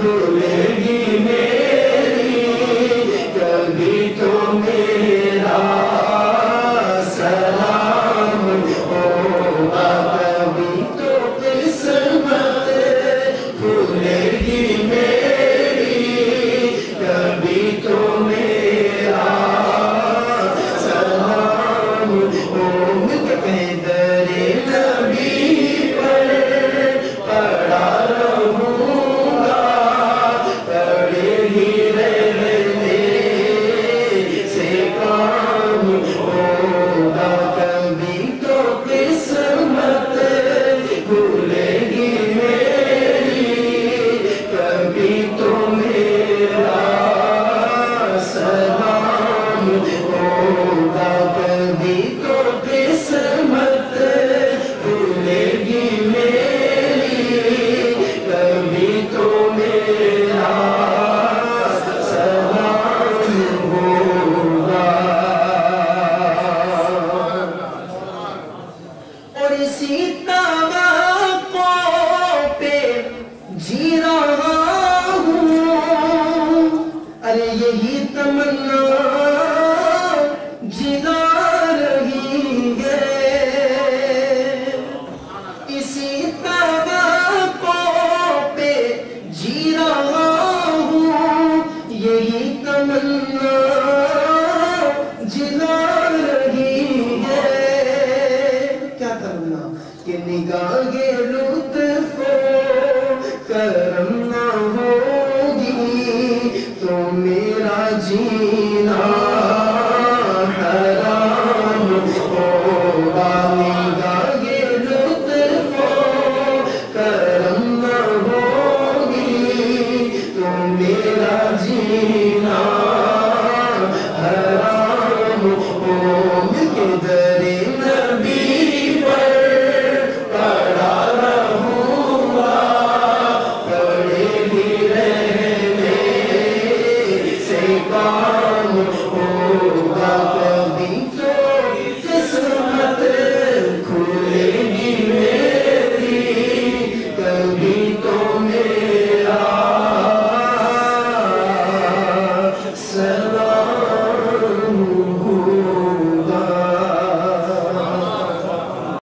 بھولے گی میری کبھی تو میرا سلام ہوگا کبھی تو قسمت بھولے گی میری کبھی تو میرا سلام ہوگا در نبی پر پڑا رہوں گا پڑے ہی رہنے سے کام ہوگا کبھی تو قسمت بھولے گی میری کبھی تو میرا سلام ہوگا کبھی تو قسمت بھولے گی میری کبھی تو میرا سلام ہوگا اور اسی توقع پہ جی رہا ہوں ارے یہی تمنا جلا رہی ہے اسی توقع پہ جی رہا ہوں یہی تمنا جلا رہی ہے کیا تمنا کہ نگاہ لطف و کرم نہ ہوگی تو میرا جینا حرام ہوگا نگاہ لطف و کرم نہ ہوگی تو میرا جینا